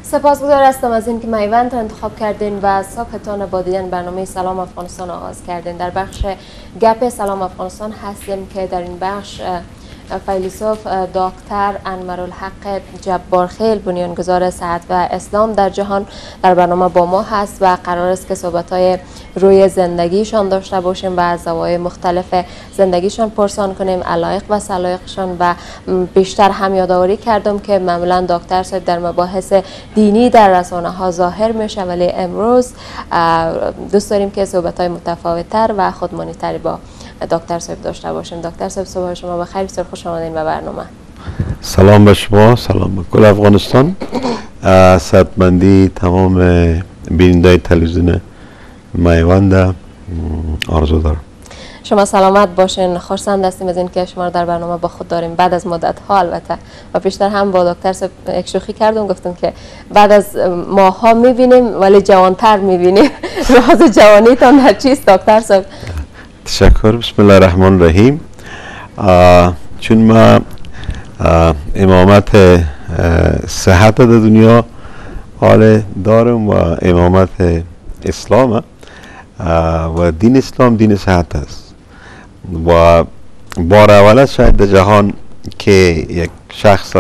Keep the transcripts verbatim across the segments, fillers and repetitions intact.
سپاسگزار هستم از اینکه میوند را انتخاب کردین و صبحتان با دیدن برنامه سلام افغانستان آغاز کردین. در بخش گپ سلام افغانستان هستیم که در این بخش فیلسوف دکتر انورالحق جبارخیل بنیانگذار صحت و اسلام در جهان در برنامه با ما هست و قرار است که صحبت‌های روی زندگیشان داشته باشیم و از زوایای مختلف زندگیشان پرسان کنیم، علایق و سلایقشان. و بیشتر هم یادآوری کردم که معمولا دکتر صاحب در مباحث دینی در رسانه ها ظاهر میشه، ولی امروز دوست داریم که صحبت‌های متفاوت‌تر و خودمانی‌تری با دکتر صاحب داشته باشیم. دکتر صاحب صبح شما بخیر، بسیار خوش آمدین به برنامه. سلام به شما، سلام به کل افغانستان، صحتمندی تمام بیننده تلویزیون میوند آرزو دارم. شما سلامت باشین. خرسند هستیم از اینکه شما رو در برنامه با خود داریم بعد از مدت ها البته. و پیشتر هم با دکتر صاحب یک شوخی کردم، گفتم که بعد از ماه ها میبینیم ولی جوانتر میبینیم. راز جوانیتان در چیست دکتر صاحب؟ تشکر. بسم الله الرحمن الرحیم. چون ما امامت صحت در دنیا حال دارم و امامت اسلام و دین اسلام دین صحت است و بار اول شاید در جهان که یک شخص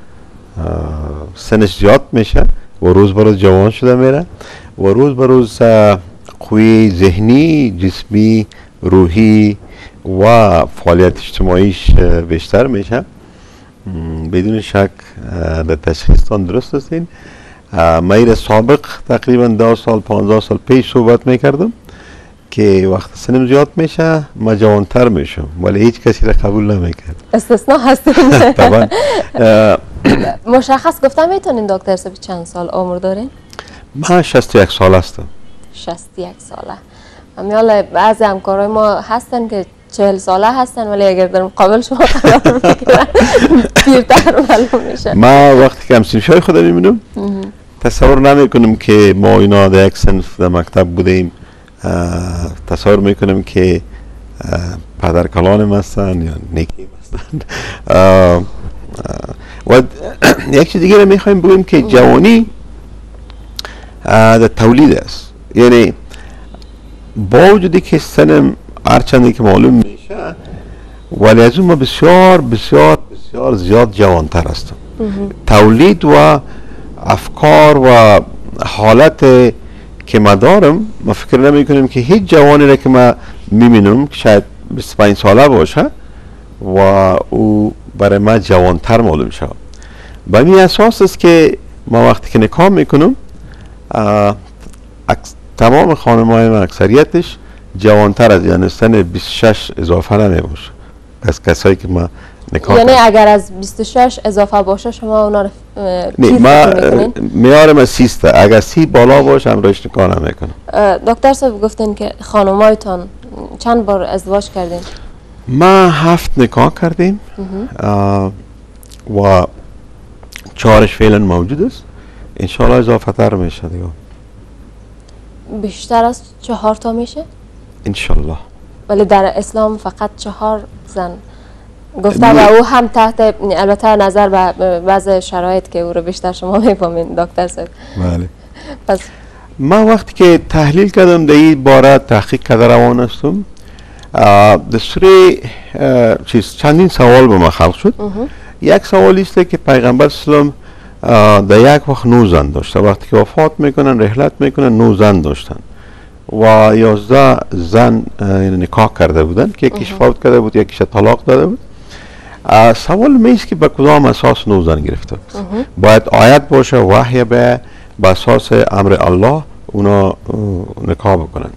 سنش زیاد میشه و روز به روز جوان شده میره و روز به روز قوی ذهنی، جسمی، روحی و فعالیت اجتماعیش بیشتر میشه. بدون شک در تشخیصتان درست هستین. من سابق تقریبا دو سال پانزده سال پیش صحبت میکردم که وقت سنم زیاد میشه ما جوانتر میشم، ولی هیچ کسی را قبول نمیکرد. استثناء هستین. طبعا. مشخص گفتم میتونین دکتر صاحب چند سال عمر دارین؟ من شصت و یک سال هستم. شصت و یک ساله. میاله بعضی همکارای ما هستن که چهل ساله هستن ولی اگر در مقابل شما قرار بگیرن پیرتر معلوم میشه. ما وقتی که همسین شای خودم میبینم تصور نمیکنم که ما اینا در یک صنف در مکتب بودیم. تصور میکنم که پدر کلانم هستن یا نیکیم هستن. و یک چیز دیگه رو میخوایم بگیم که جوانی در تولید است. یعنی با وجودی که سنم هرچندی که معلوم میشه ولی از اون ما بسیار بسیار بسیار زیاد جوانتر هستم. تولید و افکار و حالت که ما دارم ما فکر نمی کنیم که هیچ جوانی را که ما میبینم که شاید بیست و پنج ساله باشه و او برای ما جوانتر معلوم شد. به این اساس است که ما وقتی که نکاح میکنم تمام خانم‌های من اکثریتش جوانتر از یعنی سن بیست و شش اضافه نمی باشه از کسایی که ما نکاح یعنی اگر از بیست و شش اضافه باشه شما اونا رو نه ما میارم از سیسته، اگر سی بالا باشه هم روش نکاح نمیکنم. دکتر صاحب گفتین که خانمایتان چند بار ازدواج کردین؟ ما هفت نکاح کردیم و چهارش فعلا موجود است. انشاءالله اضافه تر میشه دیگه. بیشتر از چهار تا میشه؟ انشالله. ولی در اسلام فقط چهار زن گفته و او هم تحت البته نظر به بعض شرایط که او رو بیشتر شما میفهمین دکتر صاحب. بله. پس من وقتی که تحلیل کردم در این باره تحقیق کرده روان هستم در سوره چیز چندین سوال به من خلق شد. یک سوالی است که پیغمبر اسلام در یک وقت نو زن داشته، وقتی که وفات میکنن رحلت میکنن نو زن داشتن و یازده زن نکاح کرده بودن که یکیش فوت کرده بود یکیش طلاق داده بود. سوال میست که به کدام اساس نو زن گرفته بود؟ باید آیت باشه وحی به اساس امر الله اونا نکاح بکنن.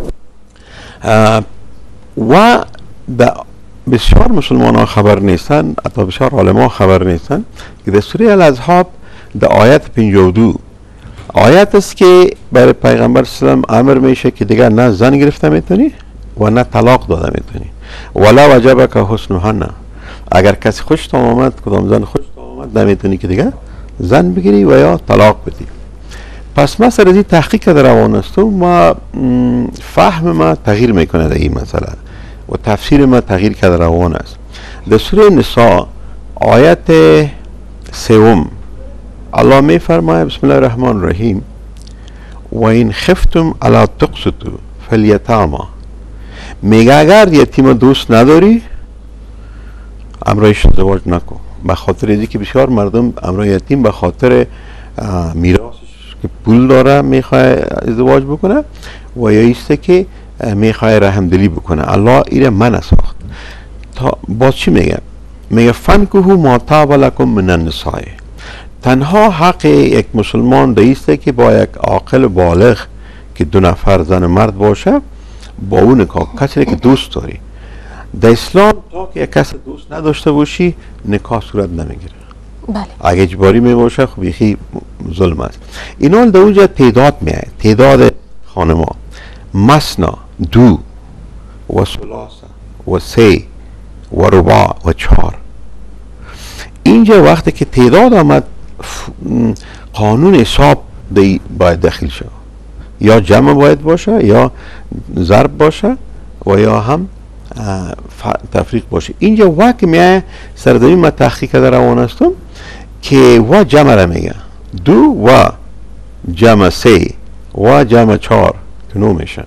و بسیار مسلمان ها خبر نیستن، حتی بسیار علما خبر نیستن که در سوره الاحزاب در آیت پنجاه و دو آیت است که برای پیغمبر اسلام امر میشه که دیگر نه زن گرفته میتونی و نه طلاق داده میتونی. ولا وجبک حسنهن، اگر کسی خوشت آمد کدام زن خوشت آمد نمیتونی که دیگر زن بگیری و یا طلاق بدی. پس ما سر از این تحقیق در روان هستم و فهم ما تغییر میکنه در این مسئله و تفسیر ما تغییر کرده روان است. در سوره نساء آیت سوم الله می فرماید بسم الله الرحمن الرحیم و این خفتم علی تقسطوا فالیتاما، میگه اگر یتیم دوست نداری امرایش ازدواج نکن. به خاطر اینکه که بسیار مردم امرای یتیم به خاطر میراثش که پول داره میخواه ازدواج بکنه و یا ایسته که میخواه رحمدلی بکنه. الله ایره من ساخت. تا باز چی میگه؟ میگه فنکحوا ما طاب لکم من النساء. تنها حق یک مسلمان دیسته که با یک عاقل بالغ که دو نفر زن مرد باشه با اون نکاح، کسی که دوست داری. در اسلام تا که یک کس دوست نداشته باشی نکاح صورت نمیگیره. بله. اگه اجباری می باشه خب یخی ظلم است. اینا در اونجا تعداد میاد، تعداد خانما مسنا، دو و ثلاثه و سه و رباع و چهار. اینجا وقتی که تعداد آمد قانون حساب باید داخل شد، یا جمع باید باشه یا ضرب باشه و یا هم تفریق باشه. اینجا وقت میای سردمی ما تحقیق در روان هستم که و جمع را میگه دو و جمع سه و جمع چهار که نو میشه.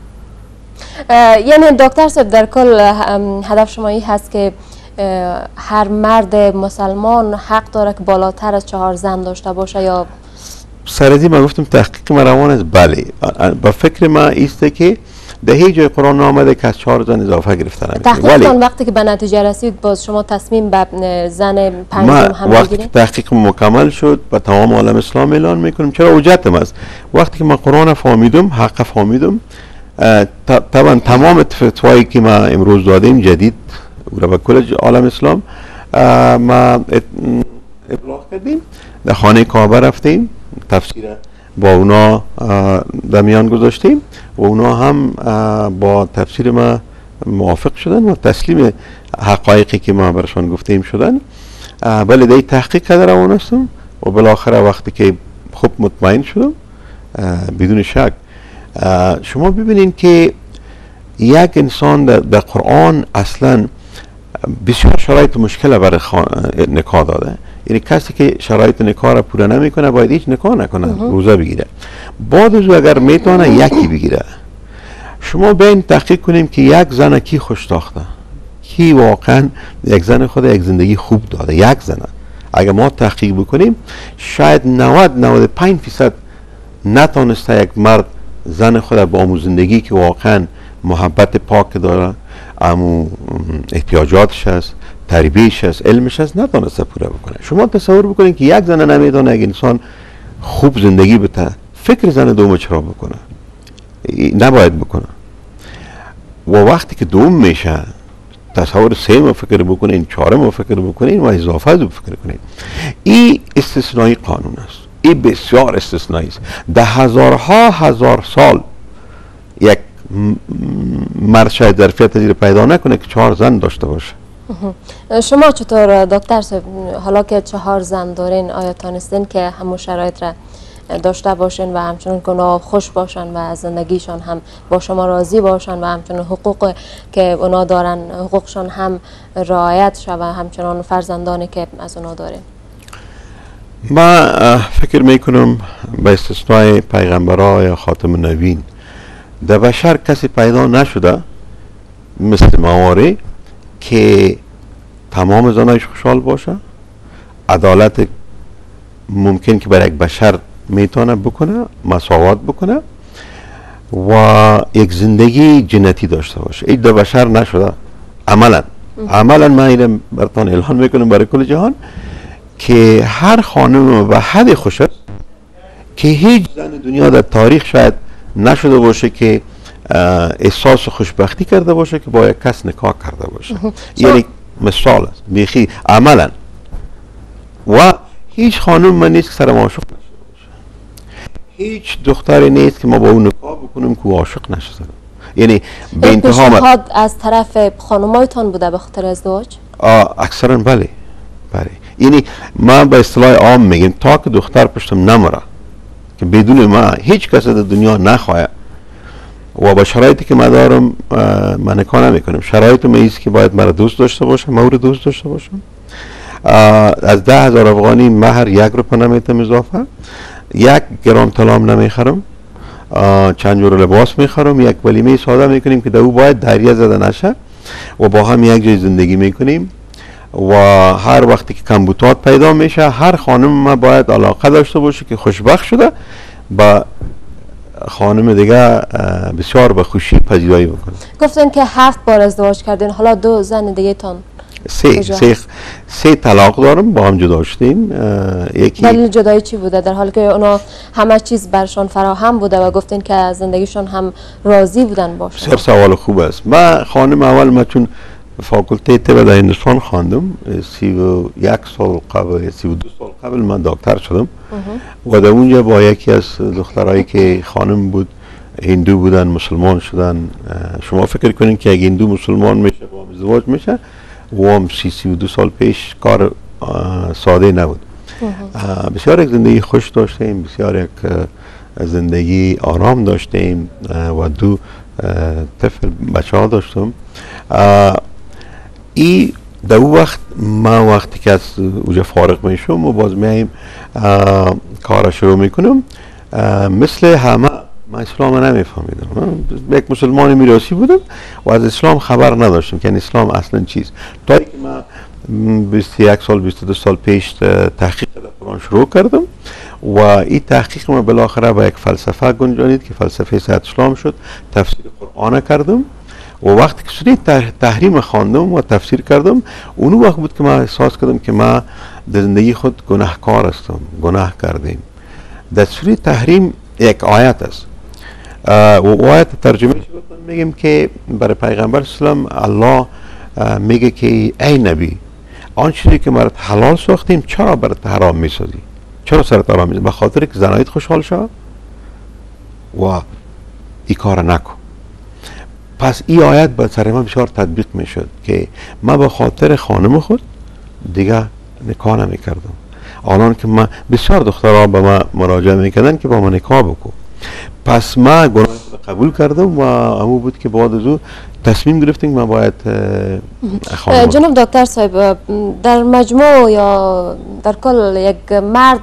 یعنی دکتر صاحب در کل هدف شما این هست که هر مرد مسلمان حق داره که بالاتر از چهار زن داشته باشه یا سردی من گفتم تحقیق ما روان است. بله با فکر ما ایسته که در هیچ جای قرآن آمده که از چهار زن اضافه گرفته نمیشه. ولی وقتی که به نتیجه رسید باز شما تصمیم به زن پنجم هم وقتی که تحقیق مکمل شد به تمام عالم اسلام اعلان میکنم. چرا حجتم است. وقتی که من قرآن فهمیدم، حق فهمیدم، طبعا تمام فتوایی که ما امروز دادیم جدید و به کل عالم اسلام ما ابلاغ کردیم، در خانه کعبه رفتیم، تفسیر با اونا در میان گذاشتیم و اونا هم با تفسیر ما موافق شدن و تسلیم حقایقی که ما برشان گفتیم شدن. بله دی تحقیق کرده روان هستم و بالاخره وقتی که خوب مطمئن شدم بدون شک. شما ببینین که یک انسان در قرآن اصلا بسیار شرایط مشکل برای نکاح داده. یعنی کسی که شرایط نکاح را پورا نمیکنه باید هیچ نکاح نکنه، روزه بگیره. بعد از اگر میتونه یکی بگیره. شما بین تحقیق کنیم که یک زن کی خوش تاخته، کی واقعا یک زن خود یک زندگی خوب داده. یک زن اگر ما تحقیق بکنیم شاید نود نود و پنج درصد نتونسته یک مرد زن خود با امو زندگی که واقعا محبت پاک داره، امو احتیاجاتش هست، تربیهش هست، علمش هست، نتونسته پوره بکنه. شما تصور بکنید که یک زن نمیدونه یک انسان خوب زندگی بده، فکر زن دوم چرا بکنه؟ نباید بکنه. و وقتی که دوم میشه تصور سه فکر بکنین، چهارم فکر بکنین و اضافه رو فکر کنین. این استثنایی قانون است. این بسیار استثنایی است. ده هزارها هزار سال یک مرد شاید ظرفیت تجربه پیدا نکنه که چهار زن داشته باشه. شما چطور دکتر صاحب حالا که چهار زن دارین آیا تانستین که همون شرایط را داشته باشین و همچنان که اونا خوش باشن و از زندگیشان هم با شما راضی باشن و همچنان حقوق که اونا دارن حقوقشان هم رعایت شد و همچنان فرزندانی که از اونا دارین؟ ما فکر میکنم به استثنای پیغمبرها یا خاتم النبیین در بشر کسی پیدا نشده مثل مواری که تمام زنایش خوشحال باشه. عدالت ممکن که برای یک بشر میتونه بکنه، مساوات بکنه و یک زندگی جنتی داشته باشه. این در بشر نشده عملا. عملا من اینو براتون اعلان میکنم برای کل جهان که هر خانم به حد خوش است که هیچ زن دنیا در تاریخ شاید نشده باشه که احساس خوشبختی کرده باشه که با یک کس نکاح کرده باشه. یعنی مثال است بیخی عملا. و هیچ خانم من نیست که سرم عاشق نشده باشه. هیچ دختری نیست که ما با اون نکاح بکنیم که عاشق نشده. یعنی به انتها پیشنهاد از طرف خانمایتان بوده به خاطر ازدواج؟ اکثرا بله. بله. یعنی ما به اصطلاح عام میگیم تا که دختر پشتم نمره که بدون ما هیچ کس در دنیا نخواهد و با شرایطی که ما دارم من نکاح نمیکنم. شرایط ما ایست که باید مرا دوست داشته باشم، ما رو دوست داشته باشم. از ده هزار افغانی مهر یک روپه نمیتم اضافه، یک گرم طلام نمیخرم، چند جور لباس میخرم، یک ولیمه ساده میکنیم که دو باید دریه زده نشه و با هم یک جای زندگی میکنیم و هر وقتی که کمبوتات پیدا میشه هر خانم ما باید علاقه داشته باشه که خوشبخت شده با خانم دیگه بسیار به خوشی پذیرایی بکنه. گفتن که هفت بار ازدواج کردین، حالا دو زن دیگه تان سه سه سه طلاق دارم، با هم جدا شدیم. یکی دلیل جدایی چی بوده در حالی که اونا همه چیز برشان فراهم بوده و گفتین که زندگیشون هم راضی بودن باشه؟ بسیار سوال خوب است. من خانم اول ما چون فاکولته طب در هندوستان خواندم، سی و یک سال قبل سی و دو سال قبل من دکتر شدم و در اونجا با یکی از دخترایی که خانم بود هندو بودن مسلمان شدن. شما فکر کنین که اگه هندو مسلمان میشه با هم ازدواج میشه و هم سی سی و دو سال پیش کار ساده نبود. بسیار یک زندگی خوش داشتیم، بسیار یک زندگی آرام داشتیم و دو طفل بچه ها داشتم. ای در اون وقت ما وقتی که از اوجا فارغ میشم و باز میایم کار شروع میکنم، مثل همه من اسلام نمیفهمیدم. یک مسلمان میراثی بودم و از اسلام خبر نداشتم که اسلام اصلا چیست، تا اینکه من بیست و یک سال بیست و دو سال پیش تحقیق در قرآن شروع کردم و این تحقیق ما بالاخره با یک فلسفه گنجانید که فلسفه صحت اسلام شد. تفسیر قرآن کردم و وقتی که سوره تحریم خواندم و تفسیر کردم، اون وقت بود که من احساس کردم که من در زندگی خود گناهکار هستم، گناه کردیم. در سوره تحریم یک آیت است و آیت ترجمه شد میگم که برای پیغمبر اسلام الله میگه که ای نبی، آن چیزی که برات حلال ساختیم چرا برات حرام میسازی؟ چرا سرت حرام میسازی؟ به خاطر که زنایت خوشحال شو و این کار نکن. پس این آیت به سر من بسیار تطبیق میشد که من به خاطر خانم خود دیگه نکاح نمیکردم. الان که من بسیار دخترها به من مراجعه میکردن که با من نکاح بکن، پس من گناه قبول کردم و همون بود که بعد از او تصمیم گرفتیم من باید خانم. جناب دکتر صاحب، در مجموع یا در کل یک مرد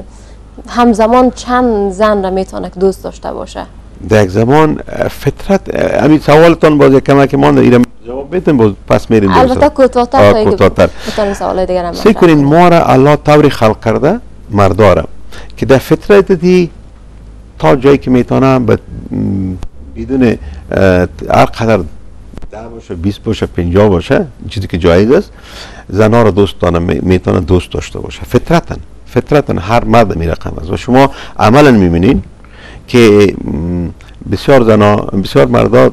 همزمان چند زن را میتونه که دوست داشته باشه؟ در یک زمان فطرت، همین سوالتان باز یک کمک ما در جواب بدم باز پس میریم. البته کوتاه‌تر تا کوتاه‌تر میتونیم سوال دیگر هم سی کنین. ما را الله طوری خلق کرده مرداره که در فطرت دی تا جایی که میتونه بدون هر قدر ده باشه بیست باشه پنجاه باشه چیزی که جایز است زنها را دوست دارن میتونه دوست داشته باشه. فطرتن فطرتن هر مرد می رقم است و شما عملا میبینین که بسیار زنا بسیار مردا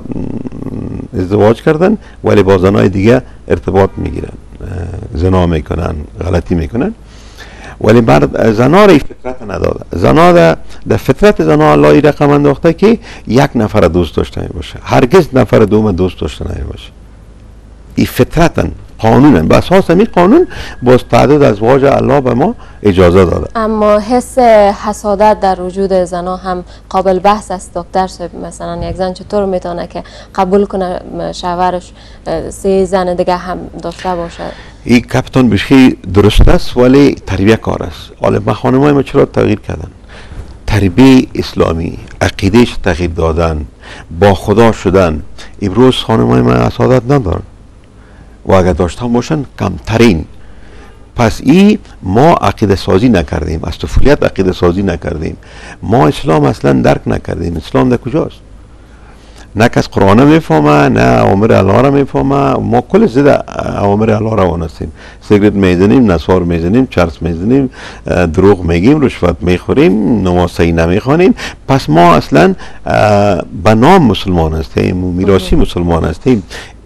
ازدواج کردن ولی با زنای دیگه ارتباط میگیرن، زنا میکنن، غلطی میکنن، ولی مرد زنا را فطرت نداده. زنا در در فطرت زنا الله ای رقم انداخته که یک نفر دوست داشته نمی باشه، هرگز نفر دوم دوست داشته نمی باشه. این فطرتن، قانونن. به اساس همین قانون باز تعداد ازواج الله به ما اجازه داده. اما حس حسادت در وجود زنا هم قابل بحث است دکتر صاحب. مثلا یک زن چطور میتونه که قبول کنه شوهرش سه زن دیگه هم داشته باشه؟ این کپتان بشی درست است ولی تربیه کار است. حالا ما خانمای ما چرا تغییر کردن؟ تربیه اسلامی، عقیدهش تغییر دادن، با خدا شدن. امروز خانمای ما حسادت ندارن و اگر داشتن باشن کمترین. پس ای ما عقیده سازی نکردیم، از طفولیت عقیده سازی نکردیم، ما اسلام اصلا درک نکردیم. اسلام در کجاست؟ نه کس قرآن میفهمه نه اوامر الله را میفهمه. ما کل زد اوامر الله را وانستیم، سیگرت میزنیم، نسوار میزنیم، چرس میزنیم، دروغ میگیم، رشوت میخوریم، نماز صحیح نمیخوانیم. پس ما اصلا به نام مسلمان هستیم و میراثی مسلمان هستیم.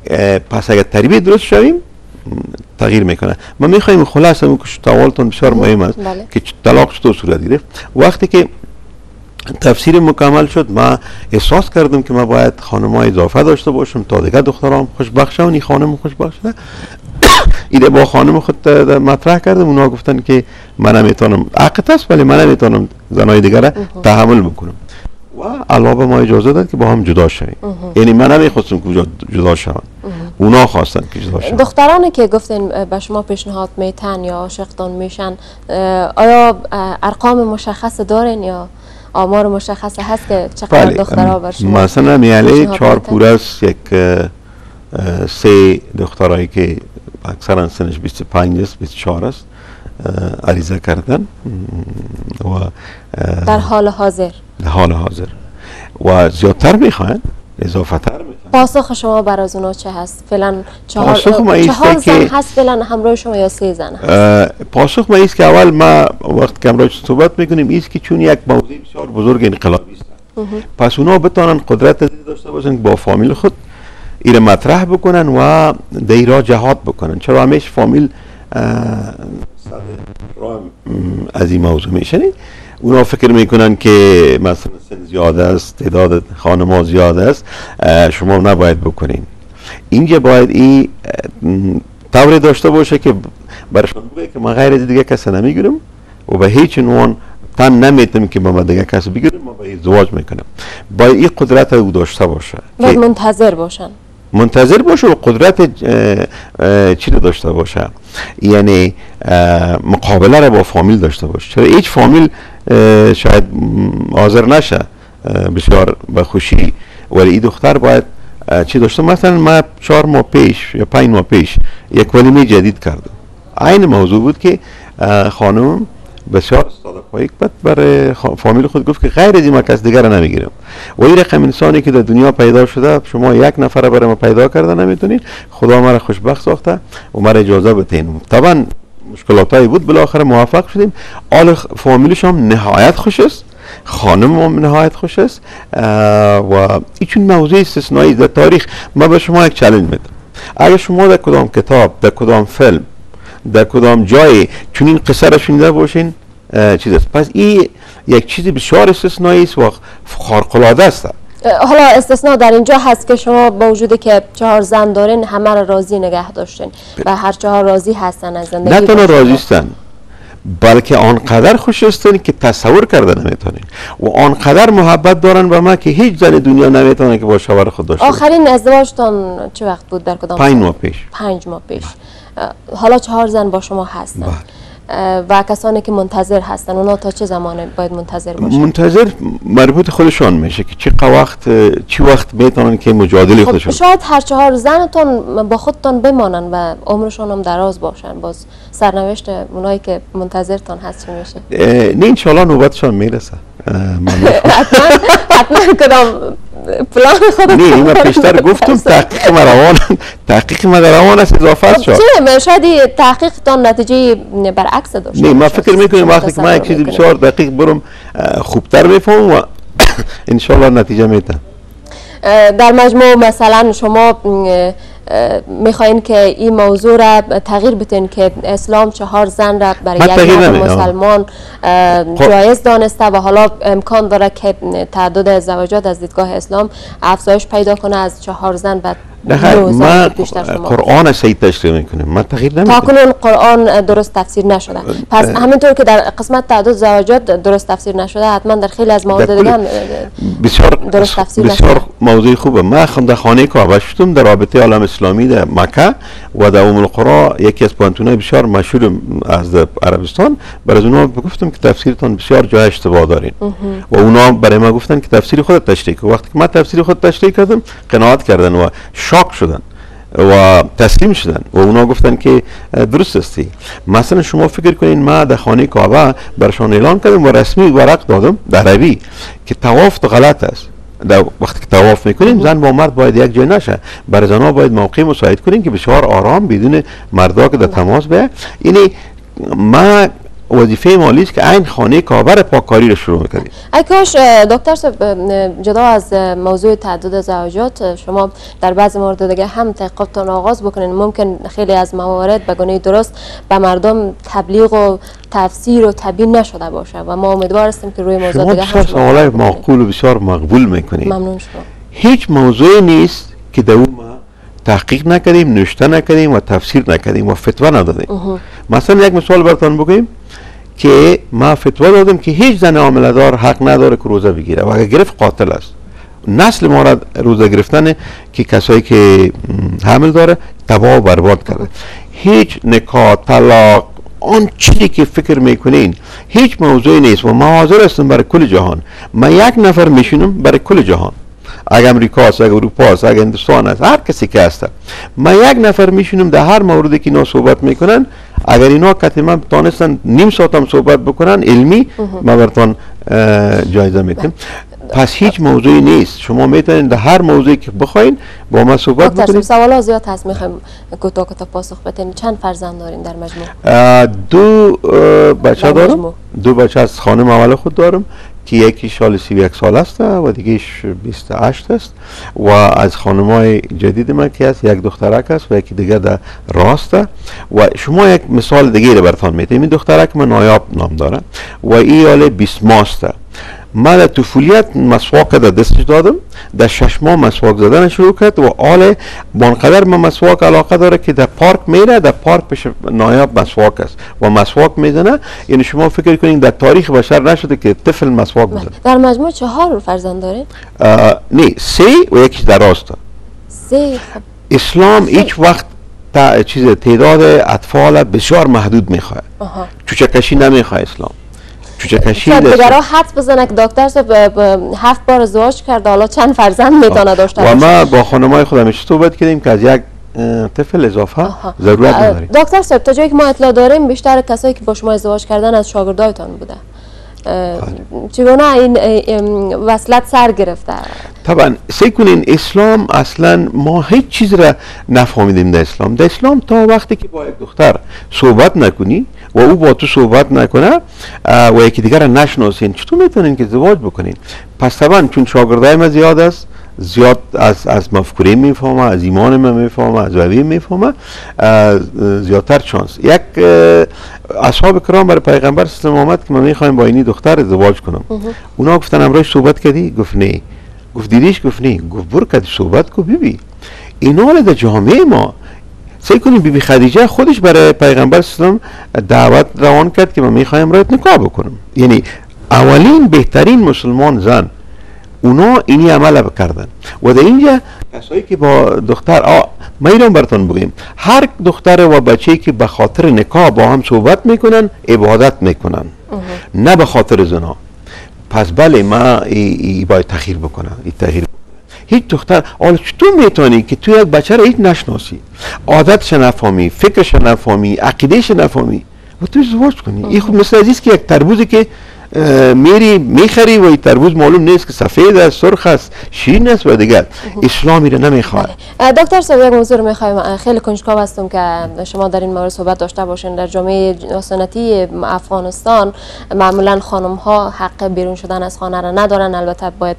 پس اگر تربیت درست شویم تغییر میکنه. ما میخوایم خلاصه اون که سوالتون بسیار مهم است بله. که طلاق چطور صورت گرفت. وقتی که تفسیر مکمل شد ما احساس کردم که ما باید خانم‌ها اضافه داشته باشم تا دیگه دخترام خوشبخت شون. این خانم خوشبخت شده ایده با خانم خود مطرح کردم، اونا گفتن که من نمیتونم، عقد است ولی من نمیتونم زنای دیگر را تحمل بکنم و الله به ما اجازه داد که با هم جدا شویم. یعنی من نمیخواستم که جدا شوم اونا خواستن که جدا شن. دخترانی که گفتین به شما پیشنهاد میتن یا عاشقتان میشن، آیا ارقام مشخص دارین یا آمار مشخص هست که چقدر بله. دخترها بر شما مثلا میاله چهار پور است، یک سه دخترایی که اکثرا سنش بیست و پنج است، بیست و چهار است، عریضه کردن و در حال حاضر در حال حاضر و زیادتر میخواین، اضافه تر میخواین. پاسخ شما بر از اونا چه هست؟ فعلا چهار چهار زن هست فعلا همراه شما یا سه زن هست؟ پاسخ ما ایست که اول ما وقت که امروز صحبت میکنیم ایست که چون یک موضوع بسیار بزرگ انقلابی است، پس اونا بتونن قدرت داشته باشن با فامیل خود ایره مطرح بکنن و در را جهاد بکنن. چرا همیشه فامیل از این موضوع میشنی، اونا فکر میکنن که مثلا سن زیاد است، تعداد خانم‌ها زیاد است، شما نباید بکنین. اینجا باید این طوری داشته باشه که برشان بگه که من غیر از دیگه کسی نمیگیرم و به هیچ عنوان تن نمیتم که با من دیگه کسی بگیرم و به ازدواج میکنم. باید این قدرت او داشته باشه، باید منتظر باشن، منتظر باشه و قدرت چی رو داشته باشه، یعنی مقابله رو با فامیل داشته باشه. چرا هیچ فامیل شاید حاضر نشه بسیار به خوشی، ولی این دختر باید چی داشته. مثلا ما چهار ماه پیش یا پنج ماه پیش یک ولیمه جدید کردم، این موضوع بود که خانم بسیار استاد پایک بود برای فامیل خود گفت که غیر از این ما کس دیگر نمیگیرم و این رقم انسانی که در دنیا پیدا شده شما یک نفر برای ما پیدا کرده نمیتونین، خدا ما را خوشبخت ساخته و ما را اجازه بدین. طبعا مشکلاتایی بود، بالاخره موفق شدیم. آل فامیلش هم نهایت خوش است، خانم هم نهایت خوش است و ایچون موضوع استثنایی در تاریخ. ما به شما یک چالش میدم، اگر شما در کدام کتاب، در کدام فیلم، در کدام جای چنین قصه را شنیده باشین چیز است، پس این یک چیزی بسیار استثنایی است و خارق العاده است. حالا استثناء در اینجا هست که شما با وجودی که چهار زن دارین همه را راضی نگه داشتین و هر چهار راضی هستن از زندگی. نه تنها راضی هستن بلکه آنقدر خوش هستن که تصور کرده نمیتونین و آنقدر محبت دارن به ما که هیچ زن دنیا نمیتونه که با شوهر خود داشته. آخرین ازدواجتان چه وقت بود؟ در کدام؟ پنج ماه پیش. پنج ماه پیش. حالا چهار زن با شما هستن و کسانی که منتظر هستن اونا تا چه زمان باید منتظر باشن؟ منتظر مربوط خودشان میشه که چه وقت چه وقت میتونن که مجادله خب خودشان. شاید هر چهار زنتون با خودتان بمانن و عمرشون هم دراز باشن، باز سرنوشت اونایی که منتظرتان هست چی میشه؟ نه انشالله نوبتشان میرسه. حتما حتما کدام پلان خود نه من پیشتر گفتم تحقیق ما روان تحقیق ما روان است، اضافه شد. چه شاید تحقیقتان نتیجه برعکس داشته؟ نه من فکر میکنم وقتی که ما یک چیزی بسیار دقیق برم خوبتر میفهمم و انشالله نتیجه میدم. در مجموع مثلا شما میخواین که این موضوع را تغییر بتین که اسلام چهار زن را برای یک مرد مسلمان جایز دانسته و حالا امکان داره که تعداد زواجات از دیدگاه اسلام افزایش پیدا کنه از چهار زن و ما قرآن صحیح تشریح میکنیم، ما تغییر نمیکنیم. تاکنون قرآن درست تفسیر نشده، پس همینطور که در قسمت تعداد زواجات درست تفسیر نشده حتما در خیلی از موارد دیگه هم بسیار درست تفسیر نشده. بسیار موضوع خوبه. ما در خانه کعبه شدم در رابطه عالم اسلامی در مکه و در ام القرا، یکی از پانتونای بسیار مشهور از عربستان، برای اونا گفتم که تفسیرتون بسیار جای اشتباه دارین و اونا برای ما گفتن که تفسیر خود تشریح کن. وقتی که ما تفسیر خود تشریح کردم قناعت کردن و شاک شدن و تسلیم شدن و اونا گفتن که درست استی. مثلا شما فکر کنین ما در خانه کعبه برشان اعلان کردم و رسمی ورق دادم در عربی که طواف غلط است. در وقتی که طواف میکنیم زن با مرد باید یک جای نشه، برای زنها باید موقع مساعد کنیم که بسیار آرام بدون مردا که در تماس به. یعنی ما وظیفه مالی است که این خانه کعبه را پاککاری را شروع می‌کنیم. ای کاش دکتر صاحب جدا از موضوع تعداد زواجات شما در بعضی موارد دیگه هم تحقیقاتتان آغاز بکنین. ممکن خیلی از موارد به گونه درست به مردم تبلیغ و تفسیر و تبیین نشده باشه و ما امیدوار هستیم که روی موضوع دیگه هم شما سوالای معقول و بسیار مقبول میکنید. ممنون شما. هیچ موضوعی نیست که در اون تحقیق نکردیم، نوشته نکردیم و تفسیر نکردیم و فتوا ندادیم. مثلا یک مثال براتون بگیم که ما فتوا دادم که هیچ زن حامله دار حق نداره که روزه بگیره و اگر گرفت قاتل است نسل ما را روزه گرفتن که کسایی که حمل داره تباه و برباد کرده. هیچ نکاح، طلاق، آن چیزی که فکر میکنین هیچ موضوعی نیست و ما حاضر هستم برای کل جهان. من یک نفر میشونم برای کل جهان، اگر امریکا است، اگر اروپا است، اگر هندوستان است، هر کسی که هست، من یک نفر میشونم در هر موردی که اینا صحبت میکنن. اگر اینا کتیما تانستن نیم ساعت هم صحبت بکنن علمی، ما براتون جایزه میتیم. پس هیچ موضوعی نیست، شما میتونین در هر موضوعی که بخواین با ما صحبت بکنید. سوال زیاد هست، میخوایم کوتاه کوتاه پاسخ بدین. چند فرزند دارین در مجموع؟ دو بچه دارم، دو بچه از خانم اول خود دارم که یکی سال سی و یک سال است و دیگهش بیست و هشت است و از خانمای جدید من که است یک دخترک است و یکی دیگه در راست. و شما یک مثال دیگه رو براتون میتونم. این دخترک من نایاب نام داره و این حال بیست ماست. من در طفولیت مسواک در دستش دادم، در شش ماه مسواک زدن شروع کرد و آل بانقدر من مسواک علاقه داره که در پارک میره، در پارک پیش نایاب مسواک است و مسواک میزنه. یعنی شما فکر کنید در تاریخ بشر نشده که طفل مسواک بزنه. در مجموع چهار فرزند دارین؟ نه، سه و یکیش در راست. سه. اسلام هیچ وقت تا چیز تعداد اطفال بسیار محدود میخواد. چوچه کشی نمیخواد اسلام. شاید دیگرها حدس بزنه که دکتر صاحب هفت بار ازدواج کرده، حالا چند فرزند میتونه داشته باشه. و ما با خانمای خودم همیشه صحبت کردیم که از یک طفل اضافه آها. ضرورت نداریم. دکتر صاحب تا جایی که ما اطلاع داریم بیشتر کسایی که با شما ازدواج کردن از شاگردایتان بوده. چگونه این وصلت سر گرفته؟ طبعا سعی کنین اسلام اصلا ما هیچ چیز را نفهمیدیم در اسلام. در اسلام تا وقتی که با یک دختر صحبت نکنی و او با تو صحبت نکنه و یکی دیگر را نشناسین چطور میتونین که ازدواج بکنین؟ پس طبعا چون شاگردای ما زیاد است، زیاد از از مفکوره میفهمه، از ایمان ما میفهمه، از روی میفهمه، زیادتر چانس. یک اصحاب کرام برای پیغمبر صلی الله علیه و آمد که ما میخوایم با اینی دختر ازدواج کنم. اونا گفتن امروز صحبت کردی؟ گفت نه. گفت دیدیش؟ گفت نه. گفت برو کدی صحبت کو بیبی. اینا در جامعه ما سعی کنیم بیبی خدیجه خودش برای پیغمبر صلی الله علیه و دعوت روان کرد که ما میخوایم رایت نکاح بکنم. یعنی اولین بهترین مسلمان زن اونا اینی عمل کردن و در اینجا کسایی که با دختر ما ایران براتون بگیم هر دختر و بچه‌ای که به خاطر نکاح با هم صحبت میکنن عبادت میکنن نه به خاطر زنا. پس بله ما ای, ای باید تغییر بکنم. ای تغییر هیچ دختر حالا چطور میتونی که تو یک بچه را هیچ نشناسی، عادتش نفهمی، فکرش نفهمی، عقیدهش نفهمی و تو ازدواج کنی؟ این خود مثل عزیز که یک تربوزی که میری میخری و این تربوز معلوم نیست که سفید است، سرخ است، شیرین است و دیگر. اسلام میره نمیخواد. دکتر صاحب یک موضوع رو میخوایم، خیلی کنجکاو هستم که شما در این مورد صحبت داشته باشین. در جامعه سنتی افغانستان معمولا خانم ها حق بیرون شدن از خانه را ندارن، البته باید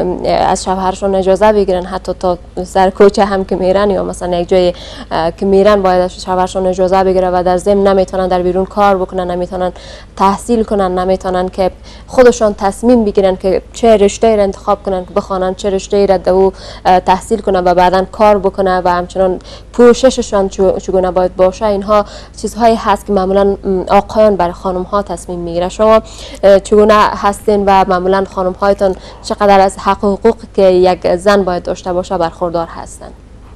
از شوهرشون اجازه بگیرن، حتی تا سر کوچه هم که میرن یا مثلا یک جای که میرن باید از شوهرشون اجازه بگیره و در ضمن نمیتونن در بیرون کار بکنن، نمیتونن تحصیل کنن، نمیتونن که خودشان تصمیم بگیرن که چه رشته را انتخاب کنن که بخوانن، چه رشته را دو تحصیل کنن و بعداً کار بکنن و همچنان پوشششان چگونه باید باشه. اینها چیزهایی هست که معمولا آقایان برای خانم ها تصمیم میگیره. شما چگونه هستین و معمولا خانم هایتان چقدر از حق و حقوق که یک زن باید داشته باشه برخوردار هستن؟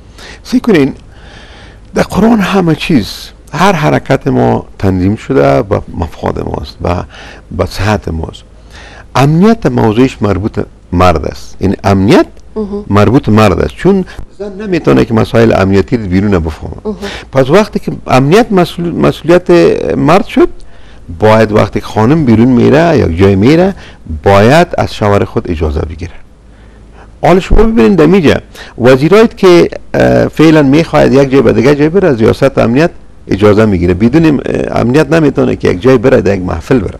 سی کنین در قرآن همه چیز، هر حرکت ما تنظیم شده با مفاد ماست و با صحت ماست. امنیت موضوعش مربوط مرد است، یعنی امنیت مربوط مرد است، چون زن نمیتونه که مسائل امنیتی رو بیرون بفهمه. پس وقتی که امنیت مسئول، مسئولیت مرد شد، باید وقتی که خانم بیرون میره یا جای میره باید از شوهر خود اجازه بگیره. حالا شما ببینید در میجا وزیرایت که فعلا میخواهد یک جای به دیگه جای بره از ریاست امنیت اجازه میگیره، بدون امنیت نمیتونه که یک جای بره در یک محفل بره.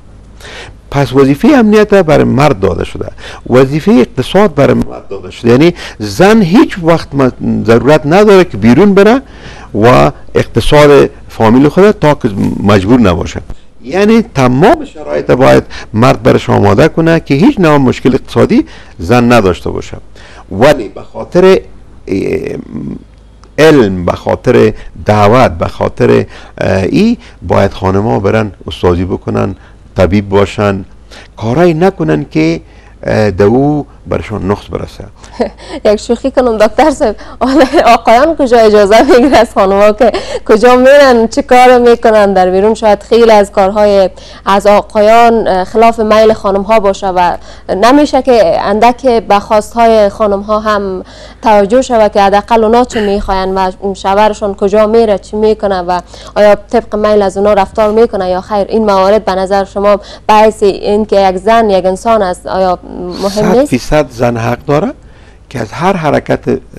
پس وظیفه امنیت برای مرد داده شده، وظیفه اقتصاد برای مرد داده شده. یعنی زن هیچ وقت ضرورت نداره که بیرون بره و اقتصاد فامیل خود تا که مجبور نباشه. یعنی تمام شرایط باید مرد برش آماده کنه که هیچ نوع مشکل اقتصادی زن نداشته باشه، ولی به خاطر علم، به خاطر دعوت، به خاطر ای باید خانم‌ها برن استادی بکنن، طبیب باشن، کارایی نکنن که دو برشان نقص برسه. یک شوخی کنم دکتر صاحب، آقایان کجا اجازه میگیره از خانم‌ها که کجا میرن چه کار میکنن در بیرون؟ شاید خیلی از کارهای از آقایان خلاف میل خانم‌ها باشه و نمیشه که اندک به خواستهای خانم‌ها هم توجه شود که حداقل اونا چه میخواین و شوهرشون کجا میره چی میکنه و آیا طبق میل از اونا رفتار میکنه یا خیر. این موارد به نظر شما باعث اینکه یک زن یک انسان است آیا مهم نیست؟ صد فیصد زن حق داره که از هر حرکت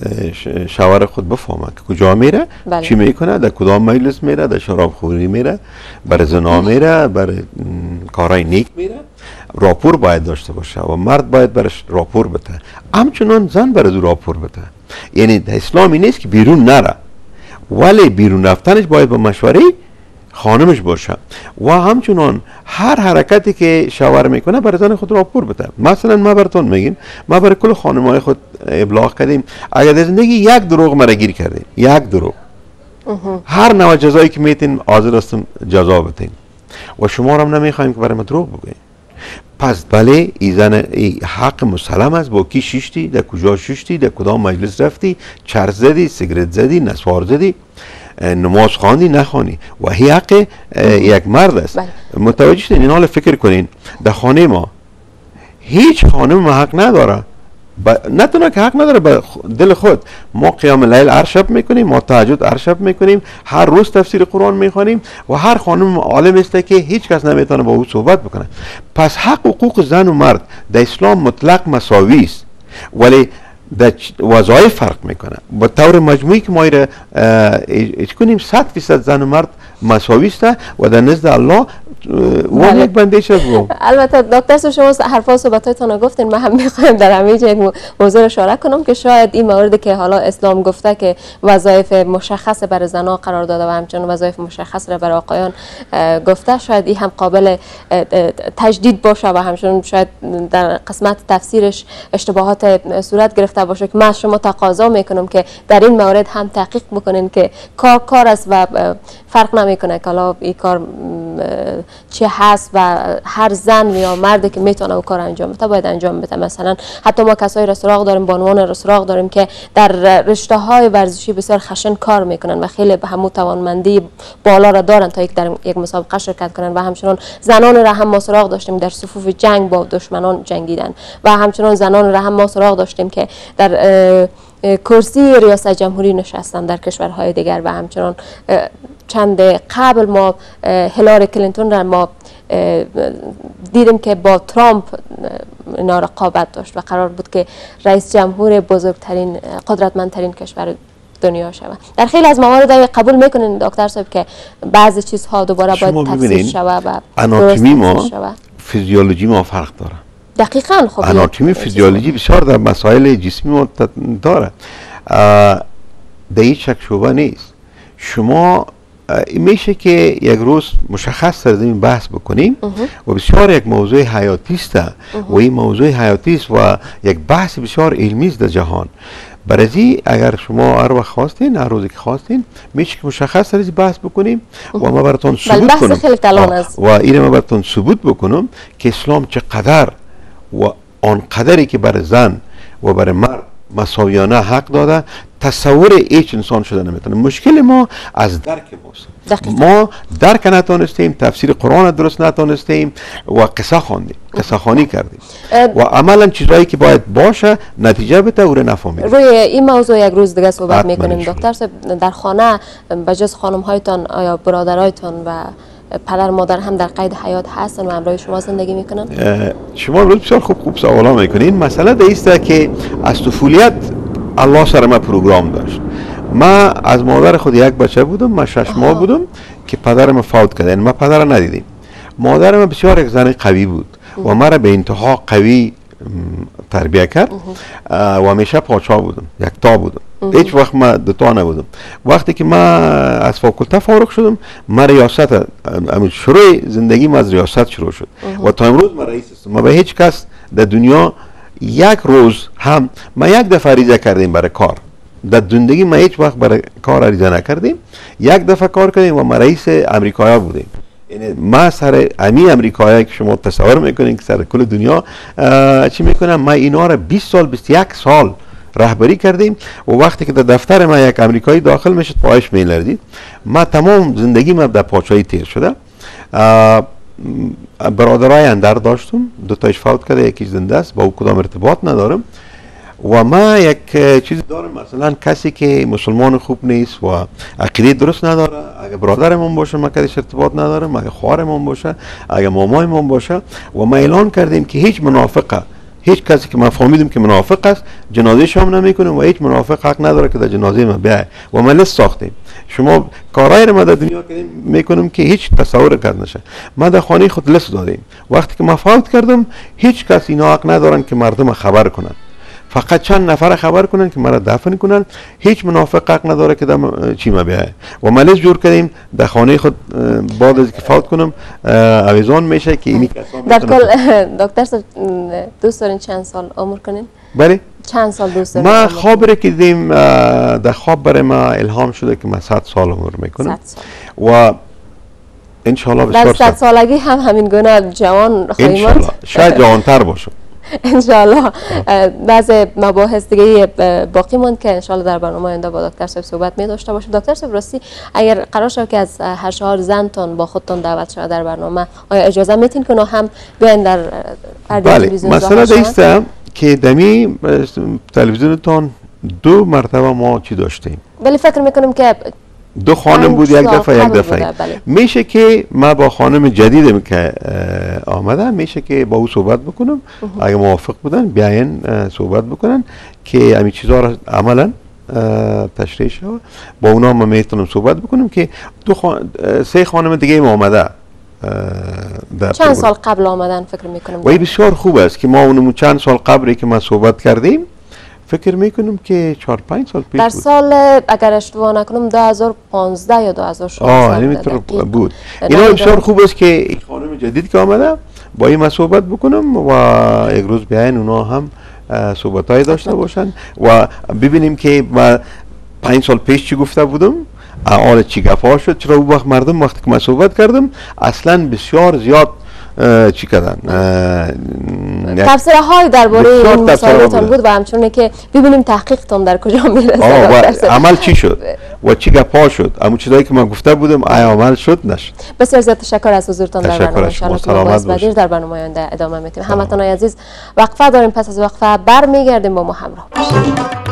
شوهر خود بفهمه که کجا میره، بله. چی میکنه، در کدام مجلس میره، در شراب خوری میره، بر زنا میره، بر کارهای نیک میره. راپور باید داشته باشه و مرد باید برش راپور بده، همچنان زن برای راپور بده. یعنی اسلامی نیست که بیرون نره، ولی بیرون رفتنش باید با مشوره خانمش باشه و همچنان هر حرکتی که شوهر میکنه برای زن خود راپور بده. مثلا ما براتون میگیم، ما برای کل خانم‌های خود ابلاغ کردیم اگر در زندگی یک دروغ مرا گیر کردیم، یک دروغ، هر نوع جزایی که میتین حاضر هستم جزا بدیم و شما رو هم نمیخوایم که برای ما دروغ بگید. پس بله ای زن ای حق مسلم است، با کی ششتی، در کجا ششتی، در کدام مجلس رفتی، چرس زدی، سیگرت زدی، نسوار زدی، نماز خواندی نخوانی و هی حق یک مرد است. متوجه شدین؟ این حال فکر کنین در خانه ما هیچ خانم ما حق نداره، نه تنها که حق نداره، به دل خود ما قیام لیل هر شب میکنیم، ما تهجد هر شب میکنیم، هر روز تفسیر قرآن میخوانیم و هر خانم عالم است که هیچ کس نمیتونه با او صحبت بکنه. پس حق حقوق زن و مرد در اسلام مطلق مساوی است، ولی در وظایف فرق میکنه. با طور مجموعی که ما را اج کنیم صد فیصد زن و مرد مساوی است و در نزد الله و یک بنده شد. البته دکتر صاحب شما حرفا صحبتاتون گفتین، من هم میخوایم در همین جا یک موضوع اشاره کنم که شاید این موردی که حالا اسلام گفته که وظایف مشخص برای زنها قرار داده و همچنین وظایف مشخص را برای آقایان گفته، شاید این هم قابل تجدید باشه و همچنین شاید در قسمت تفسیرش اشتباهات صورت گرفته باشه که من شما تقاضا میکنم که در این مورد هم تحقیق بکنین که کار کار است و فرق نمیکنه که حالا این کار چه هست و هر زن یا مردی که میتونه او کار انجام بده باید انجام بده. مثلا حتی ما کسایی را سراغ داریم، بانوان را سراغ داریم که در رشته های ورزشی بسیار خشن کار میکنن و خیلی به همون توانمندی بالا را دارن تا یک در یک مسابقه شرکت کنن و همچنان زنان را هم ما سراغ داشتیم در صفوف جنگ با دشمنان جنگیدن و همچنان زنان را هم ما سراغ داشتیم که در کرسی ریاست جمهوری نشستن در کشورهای دیگر و همچنان چند قبل ما هیلاری کلینتون را ما دیدیم که با ترامپ اینا رقابت داشت و قرار بود که رئیس جمهور بزرگترین قدرتمندترین کشور دنیا شود. در خیلی از موارد قبول میکنین دکتر صاحب که بعضی چیزها دوباره باید تفسیر شود و آناتومی ما فیزیولوژی ما فرق داره. دقیقاً. خب آناتومی فیزیولوژی بسیار در مسائل جسمی ما داره، در هیچ شک شبهه نیست. شما میشه که یک روز مشخص در زمین بحث بکنیم و بسیار یک موضوع حیاتی است و این موضوع حیاتی است و یک بحث بسیار علمی است در جهان. برای اگر شما هر وقت خواستین، هر روزی که خواستین، میشه که مشخص در بحث بکنیم و ما براتون ثبوت کنم و این ما براتون ثبوت بکنم که اسلام چقدر و آن قدری که بر زن و بر مرد مساویانه حق داده تصور هیچ انسان شده نمیتونه. مشکل ما از درک ماست. ما درک نتونستیم، تفسیر قرآن درست نتونستیم و قصه خواندیم، قصه خوانی کردیم و عملا چیزایی که باید باشه نتیجه بده او رو نفهمیم. روی این موضوع یک روز دیگه صحبت میکنیم دکتر صاحب. در خانه بجز خانم هایتان آیا برادرایتان و پدر مادر هم در قید حیات هستن و همراه شما زندگی میکنن؟ شما امروز بسیار خوب خوب سوالا میکنین. مسئله دیسته که از طفولیت الله سر ما پروگرام داشت. ما از مادر خود یک بچه بودم، ما شش ماه بودم که پدرم فوت کرد. ما پدر ندیدیم. مادرم بسیار یک زن قوی بود و ما را به انتها قوی تربیه کرد و همیشه پاچا بودم، یک تا بودم. هیچ وقت ما دو تا نبودم. وقتی که ما از فاکولته فارغ شدم، ما ریاست شروع زندگی ما از ریاست شروع شد و تا امروز ما رئیس هستم. ما به هیچ کس در دنیا یک روز هم ما یک دفعه عریضه کردیم برای کار. در زندگی ما هیچ وقت برای کار عریضه نکردیم. یک دفعه کار کردیم و ما رئیس امریکایی بودیم. یعنی ما سر امی امریکایی که شما تصور میکنین که سر کل دنیا چی میکنم، ما اینا را بیست سال بیست و یک سال رهبری کردیم و وقتی که در دفتر ما یک امریکایی داخل میشد پایش میلرزید. ما تمام زندگی ما در پاچایی تیر شده. برادرای اندر داشتم، دو تایش فوت کرده، یکی زنده است، با او کدام ارتباط ندارم. و ما یک چیز دارم، مثلا کسی که مسلمان خوب نیست و عقیده درست نداره، اگه برادرمون باشه ما کدیش ارتباط ندارم، اگه خواهرمون باشه، اگه مامایمون باشه. و ما اعلان کردیم که هیچ منافقه، هیچ کسی که ما فهمیدیم که منافق است جنازه شام نمیکنیم و هیچ منافق حق نداره که در جنازه ما بیاید. و ما لست ساختیم، شما کارهای ما در دنیا کردیم میکنیم که هیچ تصور کرد نشه. ما در خانه خود لست دادیم، وقتی که ما فوت کردم هیچ کس اینا حق ندارن که مردم خبر کنن، فقط چند نفر خبر کنن که مرا دفن کنن. هیچ منافق حق نداره که در چی ما بیاید. و ما لست جور کردیم در خانه خود بعد از که فوت کنم اویزان میشه که اینی در کل دکتر صاحب دوست دارین چند سال عمر کنین؟ بله چند سال دوست دارین؟ ما خواب را که دیدیم در خواب برای ما الهام شده که ما صد سال عمر میکنم و انشالله در صد سالگی هم همین گونه جوان خواهیم ماند. شاید جوانتر باشم انشالله. بعض مباحث دیگه باقی ماند که انشالله در برنامه آینده با دکتر صاحب صحبت می داشته باشیم. دکتر صاحب راستی اگر قرار شد که از هر چهار زنتون با خودتون دعوت شده در برنامه، آیا اجازه میتین که هم بیاین در پرده تلویزیون ظاهر شوند؟ مسئله دیسته که دمی تلویزیونتون دو مرتبه ما چی داشتیم، ولی فکر میکنم که دو خانم بود، یک دفعه یک دفعه بله. میشه که ما با خانم جدیدم که آمده میشه که با او صحبت بکنم، اگه موافق بودن بیاین صحبت بکنن که همین چیزها را عملا تشریح شد. با اونا ما میتونم صحبت بکنم که دو خان... سه خانم دیگه ما آمده چند سال قبل آمدن فکر میکنم و این بسیار خوب است که ما اونمون چند سال قبلی که ما صحبت کردیم فکر میکنم که چهار پنج سال پیش در بود. سال اگر اشتباه نکنم دو هزار و پانزده یا دو هزار و شانزده آه اینطور بود. اینا بسیار خوب است که این خانم جدید که آمده با این ما صحبت بکنم و یک روز بیاین اونا هم صحبت های داشته باشن و ببینیم که ما پنج سال پیش چی گفته بودم، حال چی گفا شد. چرا اون وقت مردم وقتی که من صحبت کردم اصلا بسیار زیاد چی کردن تفسیر های درباره این مسائلتان بود و همچنین که ببینیم تحقیقتون در کجا میرسه و عمل چی شد و چی گپا شد، همون چیزایی که من گفته بودم آیا عمل شد نشد. بسیار زیاد تشکر از حضورتان در برنامه. ان شاء الله سلامت باشید. در برنامه آینده ادامه میدیم. همتون عزیز وقفه داریم، پس از وقفه برمیگردیم، با ما همراه باشید.